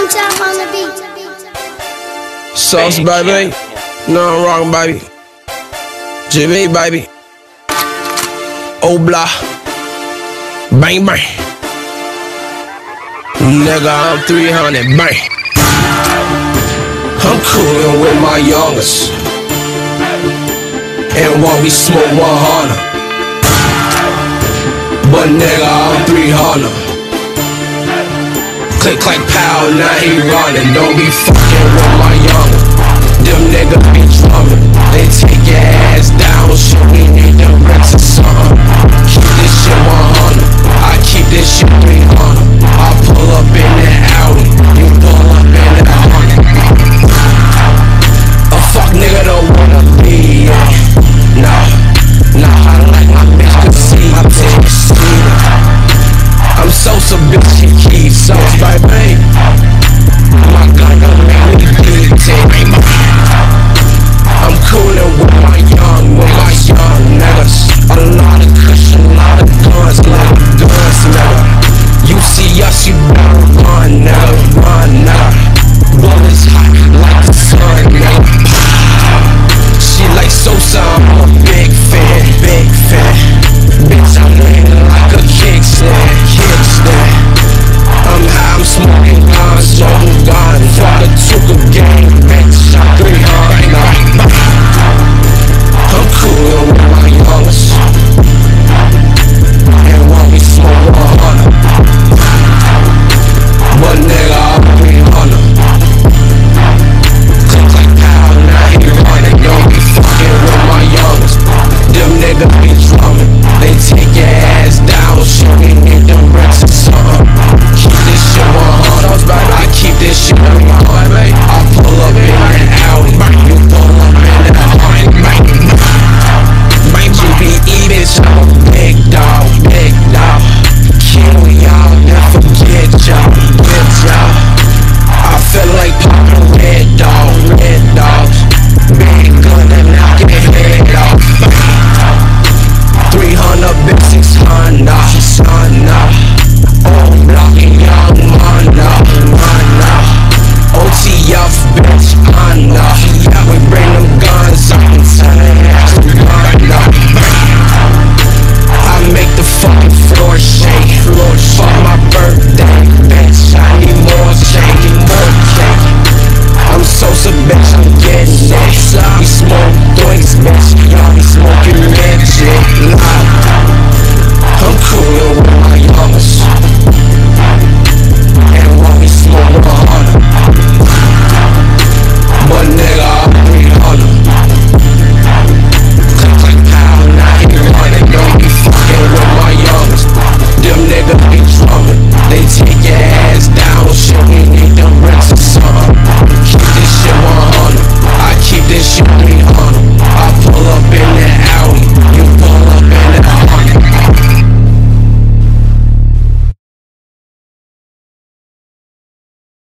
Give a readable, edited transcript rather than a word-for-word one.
Jump on the beat. Sauce, baby. Nothing wrong, baby. GB, baby. Obla. Bang, bang. Nigga, I'm 300, bang. I'm coolin' with my youngest. And while we smoke 100. But nigga, I'm 300. Click, clack, pow, now he running. Don't be fucking with my youngin'. Them niggas be drumming. They take your ass down. Shit, we need them rents or something. Keep this shit 100. I keep this shit 300. I pull up in that Audi. You pull up in that Honda. A fuck nigga don't wanna be. Nah, I like my bitch to see. My bitch see. I'm so bitch, she Keef, sauce, baby. My gun gon' make me dictate. I'm coolin' with my young niggas. A lot of cushion, a lot of guns, nigga. You see us, you better run, nigga. Bullets hot like the sun, nigga. She like Sosa, I'm a big fan. Bitch, I'm leaning like a kickstand. I'm high, I'm smoking guns. Fuck a Tuka gang, bitch, I'm 300. I'm coolin' with my youngest. And while we smoke 100. But nigga, I'm 300. Click like pow, now he running. Don't be fucking with my youngest. Them niggas be drumming. They take your ass down. Shit, we need them bricks or something. Keep this shit 100. I keep this shit 100.